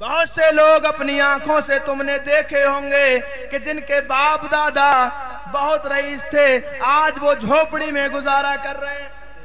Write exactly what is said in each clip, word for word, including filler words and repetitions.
بہت سے لوگ اپنی آنکھوں سے تم نے دیکھے ہوں گے کہ جن کے باپ دادا بہت رئیس تھے، آج وہ جھوپڑی میں گزارا کر رہے ہیں.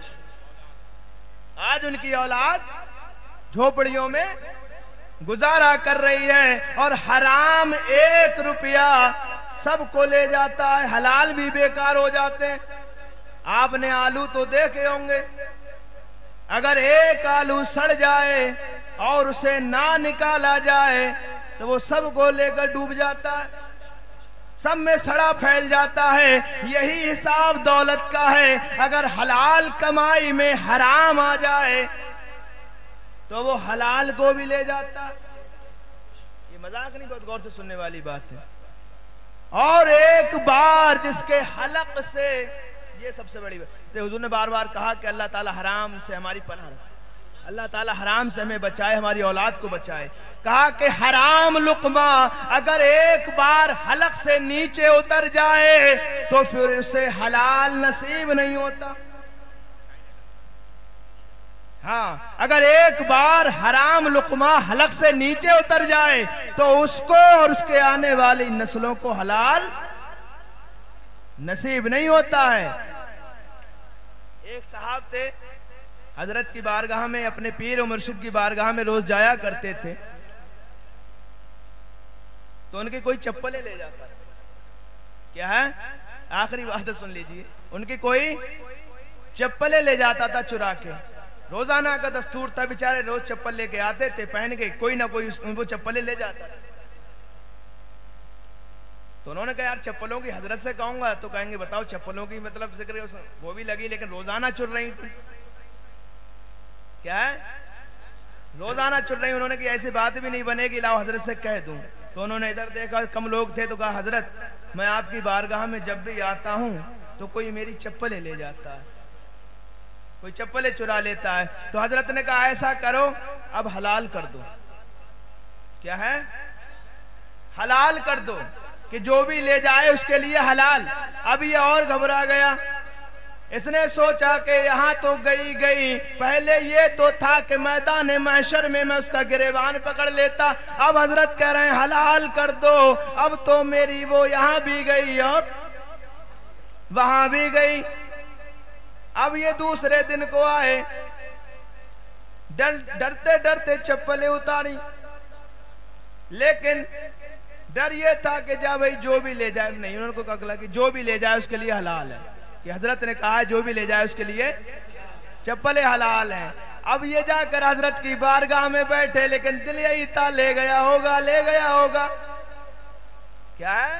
آج ان کی اولاد جھوپڑیوں میں گزارا کر رہی ہے اور حرام ایک روپیہ سب کو لے جاتا ہے، حلال بھی بیکار ہو جاتے ہیں. آپ نے آلو تو دیکھے ہوں گے، اگر ایک آلو سڑ جائے اور اسے نہ نکالا جائے تو وہ سب کو لے کر ڈوب جاتا ہے، سب میں سڑا پھیل جاتا ہے. یہی حساب دولت کا ہے. اگر حلال کمائی میں حرام آ جائے تو وہ حلال کو بھی لے جاتا ہے. یہ مذاق نہیں، بہت غور سے سننے والی بات ہے. اور ایک بار جس کے حلق سے، یہ سب سے بڑی بات، حضور نے بار بار کہا کہ اللہ تعالی حرام سے ہماری پناہ رکھے، اللہ تعالی حرام سے ہمیں بچائے، ہماری اولاد کو بچائے. کہا کہ حرام لقمہ اگر ایک بار حلق سے نیچے اتر جائے تو پھر اسے حلال نصیب نہیں ہوتا. ہاں، اگر ایک بار حرام لقمہ حلق سے نیچے اتر جائے تو اس کو اور اس کے آنے والی نسلوں کو حلال نصیب نہیں ہوتا ہے. ایک صاحب تھے، حضرت کی بارگاہ میں، اپنے پیر و مرشد کی بارگاہ میں روز جایا کرتے تھے، تو ان کی کوئی چپلیں لے جاتا ہے. کیا ہے؟ آخری بات سن لیجئے. ان کی کوئی چپلیں لے جاتا تھا چرا کے. روزانہ کا دستور تھا، بیچارے روز چپل لے کے آتے تھے، پہن کے کوئی نہ کوئی وہ چپلیں لے جاتا تھا. تو انہوں نے کہا یار چپلوں کی حضرت سے کہوں گا تو کہیں گے بتاؤ چپلوں کی مطلب ذکر وہ بھی لگی لیکن روزانہ چر رہی تھی. کیا ہے؟ روزانہ چر رہی. انہوں نے کہا ایسی بات بھی نہیں بنے گی، لاؤ حضرت سے کہہ دوں. تو انہوں نے ادھر دیکھا، کم لوگ تھے، تو کہا حضرت میں آپ کی بارگاہ میں جب بھی آتا ہوں تو کوئی میری چپلیں لے جاتا ہے، کوئی چپلیں چرا لیتا ہے. تو حضرت نے کہا ایسا کرو اب حلال کر دو. کیا ہے؟ حلال کر دو کہ جو بھی لے جائے اس کے لیے حلال. اب یہ اور گھبرا گیا. اس نے سوچا کہ یہاں تو گئی گئی، پہلے یہ تو تھا کہ میدان محشر میں میں اس کا گریبان پکڑ لیتا، اب حضرت کہہ رہے ہیں حلال کر دو. اب تو میری وہ یہاں بھی گئی اور وہاں بھی گئی. اب یہ دوسرے دن کو آئے، ڈرتے ڈرتے چپلیں اتاری، لیکن ڈر یہ تھا کہ جا بھائی جو بھی لے جائے، نہیں انہوں کو کہا کہ جو بھی لے جائے اس کے لیے حلال ہے، کہ حضرت نے کہا جو بھی لے جائے اس کے لیے چپلیں حلال ہیں. اب یہ جا کر حضرت کی بارگاہ میں بیٹھے، لیکن دل یہی تھا لے گیا ہوگا لے گیا ہوگا. کیا ہے؟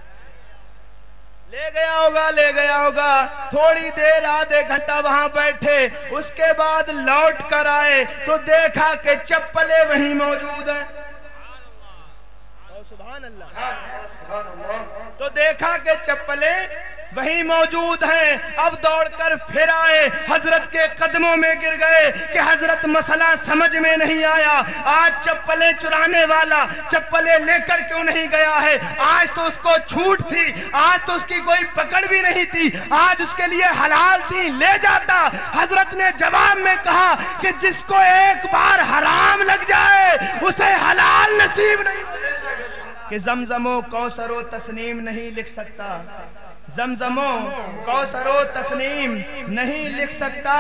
لے گیا ہوگا لے گیا ہوگا. تھوڑی دیر آدھے گھنٹہ وہاں بیٹھے، اس کے بعد لوٹ کر آئے تو دیکھا کہ چپلیں وہیں موجود ہیں. سبحان اللہ. تو دیکھا کہ چپلیں وہیں موجود ہیں. اب دوڑ کر پھر آئے، حضرت کے قدموں میں گر گئے کہ حضرت مسئلہ سمجھ میں نہیں آیا. آج چپلیں چرانے والا چپلیں لے کر کیوں نہیں گیا ہے؟ آج تو اس کو چھوٹ تھی، آج تو اس کی کوئی پکڑ بھی نہیں تھی، آج اس کے لیے حلال تھی، لے جاتا. حضرت نے جواب میں کہا کہ جس کو ایک بار حرام لگ جائے اسے حلال نصیب نہیں ہوتا. کہ زمزم و کوثر و تسنیم نہیں لکھ سکتا، زمزم و کوثر و تسنیم نہیں لکھ سکتا.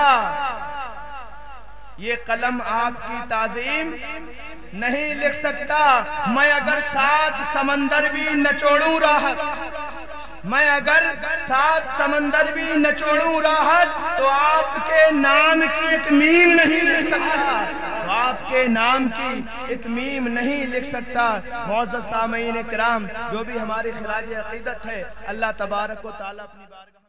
یہ قلم آپ کی تعظیم نہیں لکھ سکتا. میں اگر سات سمندر بھی نچوڑوں راحت، میں اگر سات سمندر بھی نچوڑوں راحت تو آپ کے نام کی ایک میم نہیں لکھ سکتا، تو آپ کے نام کی ایک میم نہیں لکھ سکتا. معزز سامعین کرام، جو بھی ہماری خراج عقیدت ہے، اللہ تبارک و تعالیٰ اپنی بارگاہ